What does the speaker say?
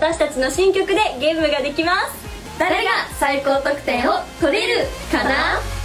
私たちの新曲でゲームができます。誰が最高得点を取れるかな。